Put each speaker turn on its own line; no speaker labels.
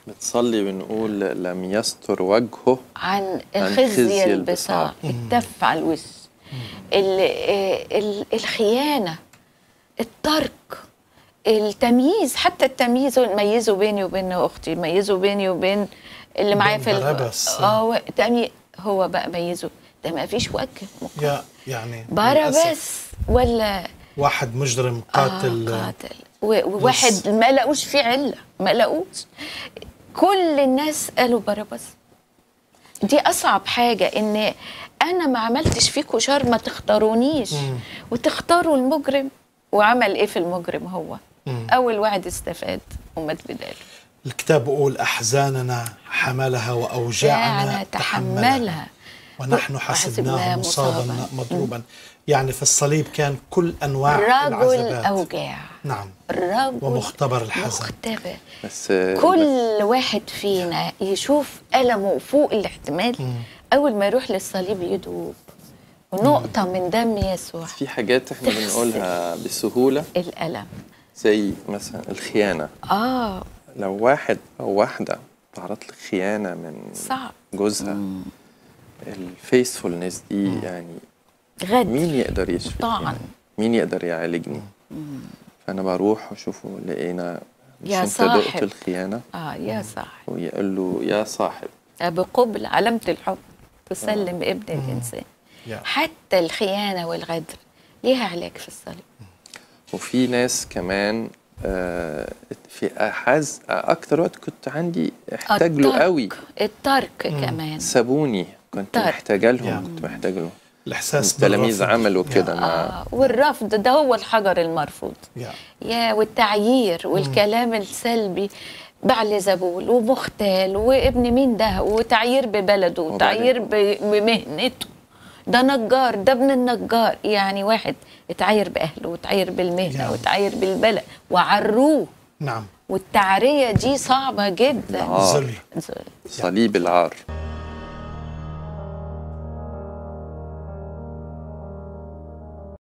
بتصلي بنقول لم يستر وجهه
عن خزي البصاق، التف على الوش، الخيانة، الترك، التمييز، حتى التمييز ميزوا بيني وبين اختي، ميزوا بيني وبين اللي معايا في
باراباس.
هو بقى ميزه، ده ما فيش وجه
يعني
باراباس ولا
واحد مجرم قاتل
وواحد ما لقوش فيه عله، ما لقوش. كل الناس قالوا باراباس. دي اصعب حاجه، ان انا ما عملتش فيكوا شر ما تختارونيش وتختاروا المجرم. وعمل ايه في المجرم؟ هو اول واحد استفاد ومات بداله.
الكتاب بيقول احزاننا حملها واوجاعنا تحملها ونحن حسبناه مصابا مضروبا. يعني في الصليب كان كل انواع العذابات،
رجل اوجاع،
نعم،
الرجل
ومختبر الحزن.
بس كل واحد فينا يشوف ألمه فوق الاحتمال، أول ما يروح للصليب يدوب ونقطة من دم يسوع.
في حاجات احنا بنقولها بسهولة،
الألم،
زي مثلا الخيانة. لو واحد أو واحدة تعرضت لخيانة من
صعب
جوزها، الفيسفولنس دي يعني
غد.
مين يقدر يشفي؟
طبعا
مين يقدر يعالجني؟ فأنا بروح وشوفه، لقينا
يا
انت
صاحب
دقت الخيانة،
يا صاحب،
ويقول له يا صاحب.
بقبل علامة الحب تسلم ابن الإنسان. حتى الخيانة والغدر ليها علاج في الصليب.
وفي ناس كمان في أكتر وقت كنت عندي احتاج له قوي،
الترك كمان،
سابوني، كنت محتاجة لهم، كنت محتاج لهم.
الإحساس
التلاميذ عملوا كده
والرفض ده هو الحجر المرفوض. والتعيير والكلام السلبي، بعلزبول ومختال وابن مين ده، وتعيير ببلده وتعيير بمهنته، ده نجار، ده ابن النجار. يعني واحد اتعاير بأهله وتعاير بالمهنة وتعاير بالبلد وعروه.
نعم.
والتعرية دي صعبة جدا.
صليب العار.